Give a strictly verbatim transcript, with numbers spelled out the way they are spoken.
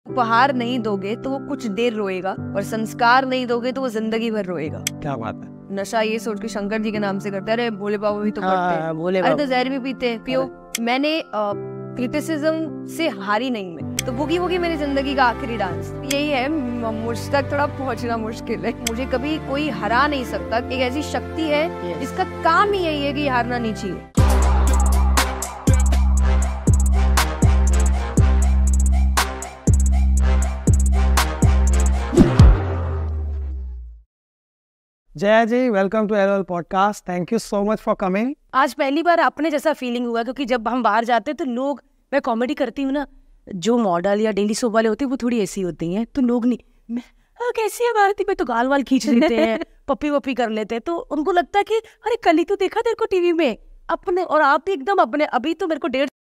उपहार नहीं दोगे तो वो कुछ देर रोएगा, और संस्कार नहीं दोगे तो वो जिंदगी भर रोएगा। क्या बात है। नशा ये सोच के शंकर जी के नाम से करते हैं, अरे भोले बाबा भी तो करते हैं, भोले अरे तो जहर भी पीते हैं, पियो। मैंने क्रिटिसिज्म से हारी नहीं मैं, तो बुगी वुगी मेरी जिंदगी का आखिरी डांस यही है। मुझ तक थोड़ा पहुंचना मुश्किल है, मुझे कभी कोई हरा नहीं सकता। एक ऐसी शक्ति है जिसका काम ही यही है कि हारना नहीं चाहिए। Jaya ji, welcome to LOL podcast. Thank you so much for coming. आज पहली बार अपने जैसा फीलिंग हुआ, क्योंकि जब हम बाहर जाते हैं तो लोग, मैं कॉमेडी करती हूँ ना, जो मॉडल या डेली सोप वाले होते हैं वो थोड़ी ऐसी होती हैं, तो लोग नहीं, मैं हाँ कैसी है भारती, मैं तो गाल वाल खींच लेते हैं, पप्पी वप्पी कर लेते हैं, तो उनको लगता है कि अरे कल ही तो देखा तेरे को टीवी में अपने, और आप भी एकदम अपने। अभी तो मेरे को डेढ़